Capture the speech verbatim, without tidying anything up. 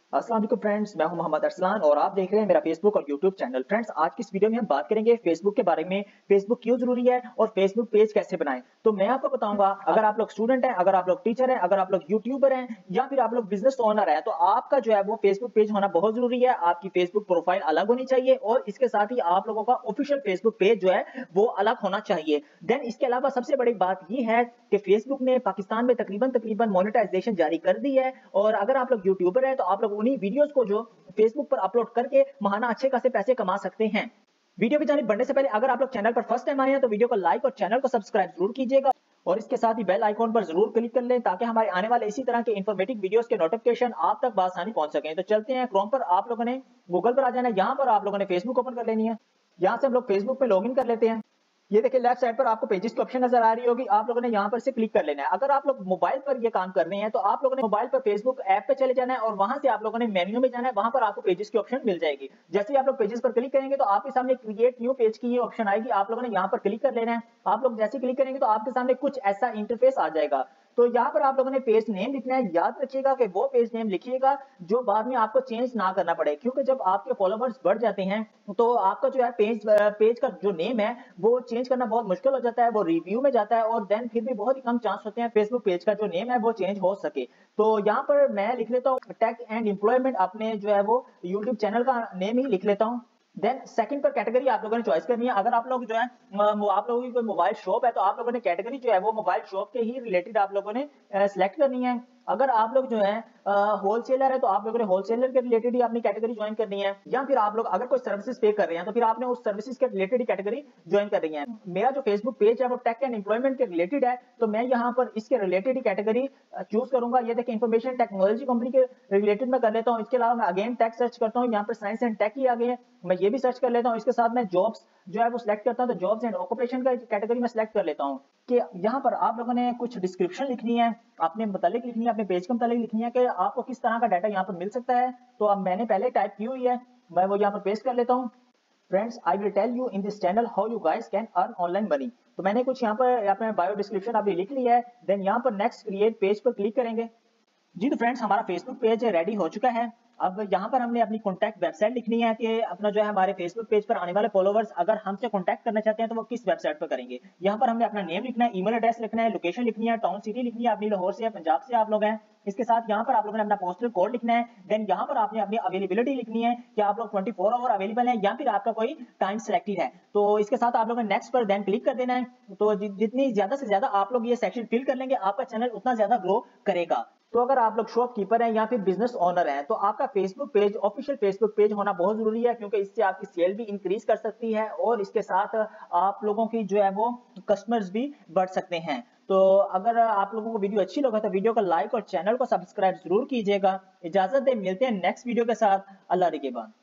अस्सलाम वालेकुम फ्रेंड्स, मैं हूं मोहम्मद अरसलान और आप देख रहे हैं मेरा फेसबुक और यूट्यूब चैनल। फ्रेंड्स, आज की इस वीडियो में हम बात करेंगे फेसबुक के बारे में, फेसबुक क्यों जरूरी है और फेसबुक पेज कैसे बनाएं। तो मैं आपको बताऊंगा, अगर आप लोग स्टूडेंट हैं, अगर आप लोग टीचर हैं, अगर आप लोग यूट्यूबर हैं या फिर आप लोग बिजनेस ओनर हैं, तो आपका जो है वो फेसबुक पेज होना बहुत जरूरी है। आपकी फेसबुक प्रोफाइल अलग होनी चाहिए और इसके साथ ही आप लोगों का ऑफिशियल फेसबुक पेज जो है वो अलग होना चाहिए। देन इसके अलावा सबसे बड़ी बात यह है कि फेसबुक ने पाकिस्तान में तकरीबन तकरीबन मोनेटाइजेशन जारी कर दी है और अगर आप लोग यूट्यूबर हैं तो आप लोग उन्हीं वीडियोस को जो फेसबुक पर अपलोड करके महाना अच्छे खासे पैसे कमा सकते हैं। वीडियो की जानिब बढ़ने से पहले अगर आप लोग चैनल पर फर्स्ट टाइम आए हैं तो वीडियो को लाइक और चैनल को सब्सक्राइब जरूर कीजिएगा और इसके साथ ही बेल आइकॉन पर जरूर क्लिक कर लें ताकि हमारे आने वाले इसी तरह के इंफॉर्मेटिव वीडियोस के नोटिफिकेशन आप तक बआसानी पहुंच सकें। तो चलते हैं, क्रोम पर आप लोगों ने गूगल पर आ जाना है, यहाँ पर आप लोगों ने फेसबुक ओपन कर लेनी है। यहाँ से हम लोग फेसबुक पे लॉगिन कर लेते हैं। ये देखिए लेफ्ट साइड पर आपको पेजेस की ऑप्शन नजर आ रही होगी, आप लोगों ने यहाँ पर से क्लिक कर लेना है। अगर आप लोग मोबाइल पर ये काम कर रहे हैं तो आप लोगों ने मोबाइल पर फेसबुक ऐप पे चले जाना है और वहां से आप लोगों ने मेन्यू में जाना है, वहां पर आपको पेजेस की ऑप्शन मिल जाएगी। जैसे ही आप लोग पेजेस पर क्लिक करेंगे तो आपके सामने क्रिएट न्यू पेज की ये ऑप्शन आएगी, आप लोगों ने यहाँ पर क्लिक कर लेना है। आप लोग जैसे क्लिक करेंगे तो आपके सामने कुछ ऐसा इंटरफेस आ जाएगा। तो यहाँ पर आप लोगों ने पेज नेम लिखना है। याद रखिएगा कि वो पेज नेम लिखिएगा जो बाद में आपको चेंज ना करना पड़े, क्योंकि जब आपके फॉलोवर्स बढ़ जाते हैं तो आपका जो है पेज पेज का जो नेम है वो चेंज करना बहुत मुश्किल हो जाता है, वो रिव्यू में जाता है और देन फिर भी बहुत ही कम चांस होते हैं फेसबुक पेज का जो नेम है वो चेंज हो सके। तो यहाँ पर मैं लिख लेता हूँ टेक एंड एम्प्लॉयमेंट, अपने जो है वो यूट्यूब चैनल का नेम ही लिख लेता हूँ। देन सेकंड पर कैटेगरी आप लोगों ने चॉइस करनी है। अगर आप लोग जो है आप लोगों की कोई मोबाइल शॉप है तो आप लोगों ने कैटेगरी जो है वो मोबाइल शॉप के ही रिलेटेड आप लोगों ने सिलेक्ट करनी है। अगर आप लोग जो है होलसेलर है तो आप लोगों ने होलसेलर के रिलेटेड ही अपनी कैटेगरी ज्वाइन करनी है, या फिर आप लोग अगर कोई सर्विसेज पे कर रहे हैं तो फिर आपने उस सर्विसेज के रिलेटेड ही कैटेगरी ज्वाइन करनी है। मेरा जो फेसबुक पेज है वो टेक एंड एम्प्लॉयमेंट के रिलेटेड है तो मैं यहाँ पर इसके रिलेटेड ही कैटेगरी चूज करूंगा। ये देखिए इंफॉर्मेशन टेक्नोलॉजी कंपनी के रिलेटेड में कर लेता हूँ। इसके अलावा मैं अगेन टेक सर्च करता हूँ, यहाँ पर साइंस एंड टेक ही आ गए हैं, मैं ये भी सर्च कर लेता हूँ। इसके साथ मैं जॉब्स जो है वो सिलेक्ट करता हूँ, तो जॉब्स एंड ऑक्यूपेशन का कैटेगरी में सिलेक्ट कर लेता हूँ कि यहाँ पर आप लोगों ने कुछ डिस्क्रिप्शन लिखनी है, अपने मुतालिक लिखनी है, अपने पेज के मुतालिक लिखनी है कि आपको किस तरह का डाटा यहाँ पर मिल सकता है। तो अब मैंने पहले टाइप की हुई है, मैं वो यहाँ पर पेस्ट कर लेता हूँ। Friends, I will tell you in this channel how you guys can earn online money. तो मैंने कुछ यहाँ पर अपने बायो डिस्क्रिप्शन अभी लिख लिया है। देन यहाँ पर नेक्स्ट क्रिएट पेज पर क्लिक करेंगे। जी तो फ्रेंड्स, हमारा फेसबुक पेज रेडी हो चुका है। अब यहाँ पर हमने अपनी कॉन्टैक्ट वेबसाइट लिखनी है कि अपना जो है हमारे फेसबुक पेज पर आने वाले फॉलोवर्स अगर हमसे कॉन्टैक्ट करना चाहते हैं तो वो किस वेबसाइट पर करेंगे। यहाँ पर हमने अपना नेम लिखना है, ईमेल एड्रेस लिखना है, लोकेशन लिखनी है, टाउन सिटी लिखनी है, अपनी लाहौर से या पंजाब से आप लोग हैं। इसके साथ यहाँ पर आप लोगों ने अपना पोस्टल कोड लिखना है। देन यहाँ पर आपने अपनी अवेलेबिलिटी लिखनी है कि आप लोग ट्वेंटी फोर आवर अवेलेबल हैं या फिर आपका कोई टाइम सिलेक्टेड है। तो इसके साथ आप लोगों ने नेक्स्ट पर देन क्लिक कर देना है। तो जितनी ज्यादा से ज्यादा आप लोग ये सेक्शन फिल कर लेंगे आपका चैनल उतना ज्यादा ग्रो करेगा। तो अगर आप लोग शॉपकीपर हैं या फिर बिजनेस ओनर हैं तो आपका Facebook page official Facebook page होना बहुत जरूरी है, क्योंकि इससे आपकी सेल भी इंक्रीज कर सकती है और इसके साथ आप लोगों की जो है वो कस्टमर्स भी बढ़ सकते हैं। तो अगर आप लोगों को वीडियो अच्छी लगा तो वीडियो को लाइक और चैनल को सब्सक्राइब जरूर कीजिएगा। इजाजत दे, मिलते हैं नेक्स्ट वीडियो के साथ। अल्लाह निगहबान।